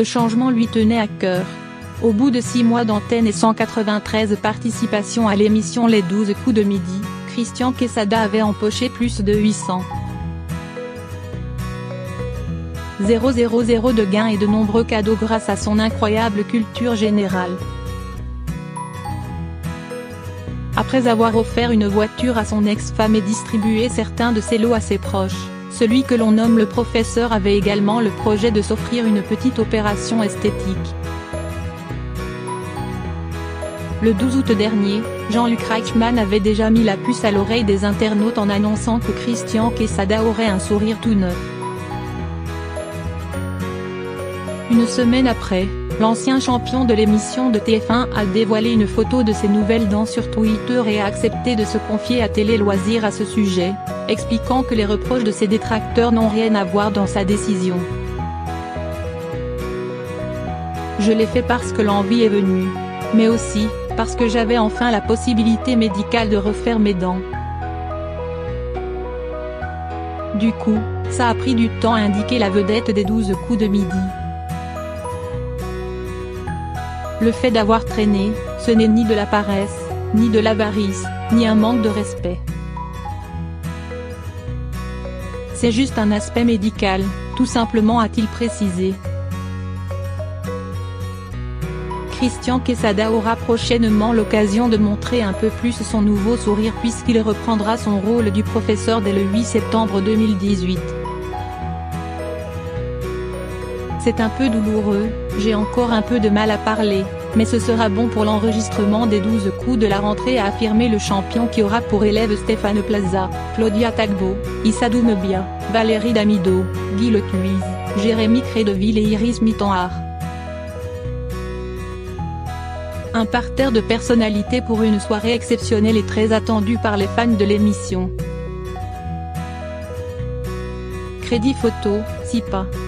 Ce changement lui tenait à cœur. Au bout de 6 mois d'antenne et 193 participations à l'émission Les 12 coups de midi, Christian Quesada avait empoché plus de 800 000 de gains et de nombreux cadeaux grâce à son incroyable culture générale. Après avoir offert une voiture à son ex-femme et distribué certains de ses lots à ses proches, celui que l'on nomme le professeur avait également le projet de s'offrir une petite opération esthétique. Le 12 août dernier, Jean-Luc Reichmann avait déjà mis la puce à l'oreille des internautes en annonçant que Christian Quesada aurait un sourire tout neuf. Une semaine après, l'ancien champion de l'émission de TF1 a dévoilé une photo de ses nouvelles dents sur Twitter et a accepté de se confier à Télé Loisirs à ce sujet, expliquant que les reproches de ses détracteurs n'ont rien à voir dans sa décision. Je l'ai fait parce que l'envie est venue, mais aussi parce que j'avais enfin la possibilité médicale de refaire mes dents. Du coup, ça a pris du temps, a indiqué la vedette des 12 coups de midi. Le fait d'avoir traîné, ce n'est ni de la paresse, ni de l'avarice, ni un manque de respect. C'est juste un aspect médical, tout simplement, a-t-il précisé. Christian Quesada aura prochainement l'occasion de montrer un peu plus son nouveau sourire puisqu'il reprendra son rôle du professeur dès le 8 septembre 2018. C'est un peu douloureux, j'ai encore un peu de mal à parler, mais ce sera bon pour l'enregistrement des 12 coups de la rentrée, a affirmé le champion qui aura pour élèves Stéphane Plaza, Claudia Tagbo, Issa Doumbia, Valérie Damido, Guy Letuise, Jérémy Crédeville et Iris Mittenhard. Un parterre de personnalités pour une soirée exceptionnelle et très attendue par les fans de l'émission. Crédit photo, SIPA.